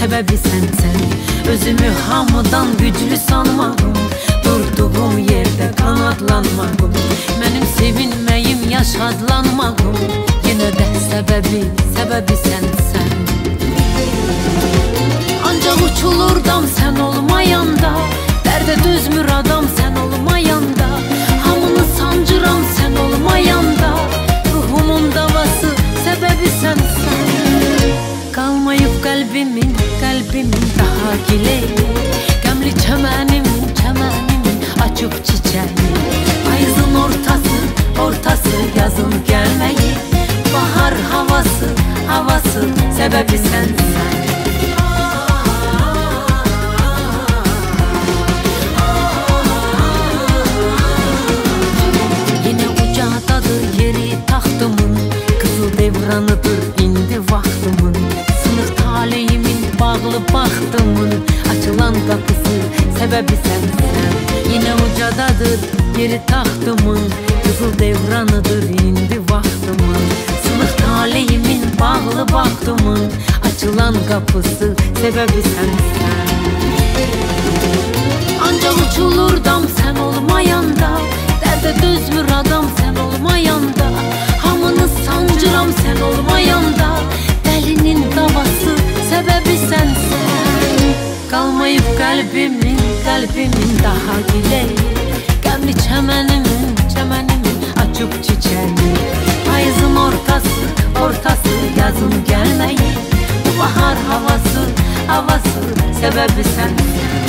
sebebi sensen. Özümü hamıdan güclü sanmağım, durduğum yerde kanatlanmağım. Benim sevinmeyim, yaşadlanmağım, yine de sebebi sensen. Ancak uçulurdam sen olmayanda, derde düzmür adam sen olmayanda. Hamını sancıram sen olmayanda, ruhumun davası sebebi sensen. Kalmayıp kalbimin daha gileyi, gömlü çemenimin açıp çiçeği. Ayızın ortası yazın gelmeyi, bahar havası sebebi sensen. Yine ucadadır yeri taxtımın, kızıl devranıdır indi vaxtımın. Sınık taleyimin bağlı baxtımın, açılan kapısı sebebi sensen. Yine ucadadır yeri taxtımın, kızıl devranıdır indi vaxtımın. Sınık taleyimin bağlı baxtımın, açılan kapısı sebebi sensen. Ancak uçulurdam sen olmayanda, derde düzmür adam sen olmayanda. Hamını sancıram sen olmayanda, delinin davası sebebi sensen. Kalmayıp kalbimin daha gileyi, gömlü çemenimin açıp çiçeği. Ayızın ortası yazın gelmeyi, bahar havası sebebi sensen.